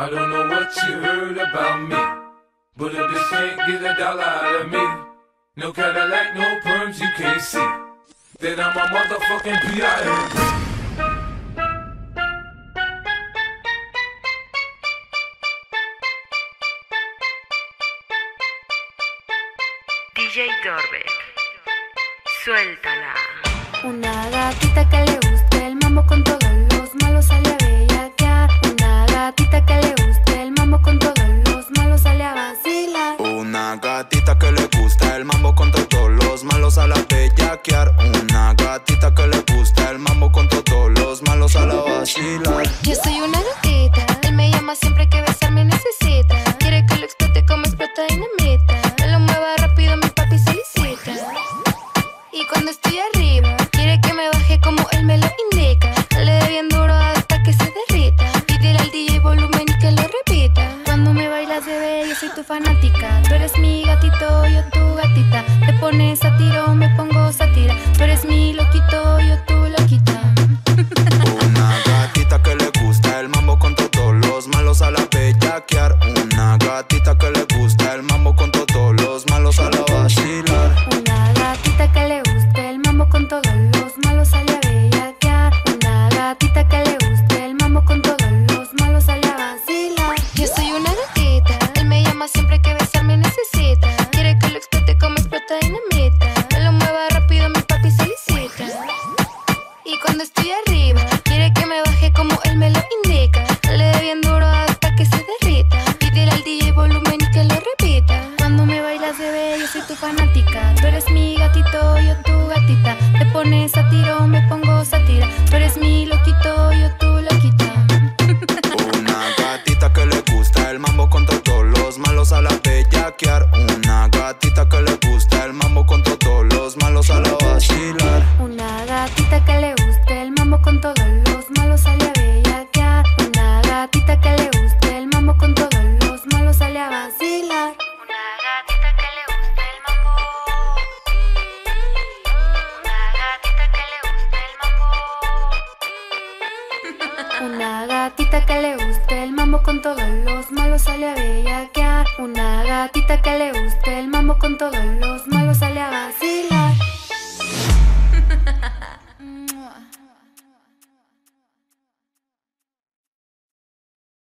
I don't know what you heard about me, but if this can't get a dollar out of me, no Cadillac, no perms, you can't see that I'm a motherfucking P.I.M.P. DJ Dorbeck, suéltala. Una gatita que le guste el mambo con todos los malos sale a bellaquear. Una gatita que le guste el mambo con todos los malos sale a vacilar. Una gatita que le gusta el mambo con todos los malos a la bellaquear. Una gatita que le gusta el mambo con todos los malos a la vacilar. Yo soy una gatita, él me llama siempre que besarme necesita. Quiere que lo explote como explota dinamita. Me lo mueva rápido, mi papi solicita. Y cuando estoy arriba, quiere que me baje como él me lo indica. Le dé bien duro hasta que se derrita. Pídele al DJ volumen y que lo repita. Cuando me bailas, bebé, yo soy tu fanática. Tú eres mi gatito, yo tu gatita. Te pones a tiro, me pongo sátira. Tú eres mi loquito, yo tu loquita. Una gatita que le gusta el mambo con todos los malos a la bellaquear. Una gatita que le gusta el mambo con todos los malos a la vacilar. Una gatita que le guste el mambo con todos los malos sale a bellaquear. Una gatita que le guste el mambo con todos los malos sale a vacilar. Yo soy una gatita, él me llama siempre que besarme necesita. Quiere que lo explote como explota dinamita. Me lo mueva rápido, mi papi solicita. Y cuando estoy arriba, quiere que me baje como él me lo indica. Le dé bien duro hasta que se derrita. Pídele al DJ volumen y que lo repita. Cuando me bailas, bebé, yo soy tu fanática. Tú eres mi gatito, yo tu gatita. Te pones a tiro, me pongo sátira. Tú eres mi loquito, yo tu loquita. Una gatita que le gusta el mambo con todos los malos a la bellaquear. Una gatita que le gusta el mambo con todos los malos a la vacilar. Una gatita que le guste el mambo con todos los malos sale a bellaquear. Una gatita que le guste el mambo con todos los malos sale a vacilar. Una gatita que le guste el mambo. Una gatita que le guste el mambo. Una gatita que le guste el mambo con todos los malos sale a bellaquear. Una gatita que le guste el mambo con todos los